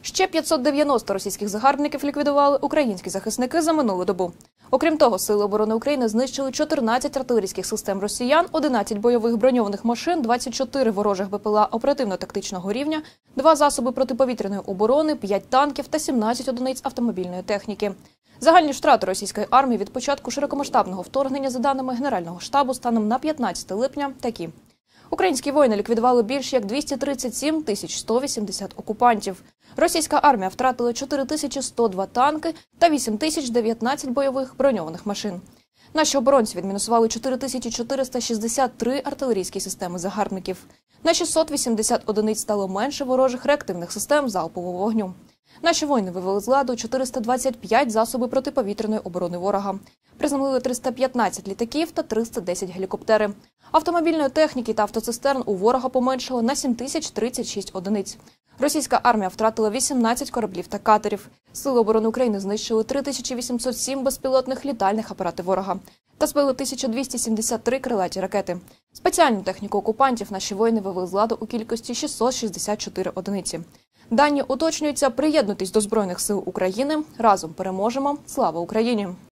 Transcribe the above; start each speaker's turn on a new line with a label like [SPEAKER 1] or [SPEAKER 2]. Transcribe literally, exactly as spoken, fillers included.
[SPEAKER 1] Ще п'ятсот дев'яносто російських загарбників ліквідували українські захисники за минулу добу. Окрім того, Сили оборони України знищили чотирнадцять артилерійських систем росіян, одинадцять бойових броньованих машин, двадцять чотири ворожих БПЛА оперативно-тактичного рівня, два засоби протиповітряної оборони, п'ять танків та сімнадцять одиниць автомобільної техніки. Загальні втрати російської армії від початку широкомасштабного вторгнення, за даними Генерального штабу, станом на п'ятнадцяте липня такі. Українські воїни ліквідували більш як двісті тридцять сім тисяч сто вісімдесят окупантів. Російська армія втратила чотири тисячі сто два танки та вісім тисяч дев'ятнадцять бойових броньованих машин. Наші оборонці відмінусували чотири тисячі чотириста шістдесят три артилерійські системи загарбників. На шістсот вісімдесят одиниць стало менше ворожих реактивних систем залпового вогню. Наші воїни вивели з ладу чотириста двадцять п'ять засоби протиповітряної оборони ворога. Приземлили триста п'ятнадцять літаків та триста десять гелікоптерів. Автомобільної техніки та автоцистерн у ворога поменшало на сім тисяч тридцять шість одиниць. Російська армія втратила вісімнадцять кораблів та катерів. Сили оборони України знищили три тисячі вісімсот сім безпілотних літальних апаратів ворога та збили тисячу двісті сімдесят три крилаті ракети. Спеціальну техніку окупантів наші воїни вивели з ладу у кількості шістсот шістдесят чотири одиниці. Дані уточнюються. Приєднуйтесь до Збройних сил України. Разом переможемо. Слава Україні!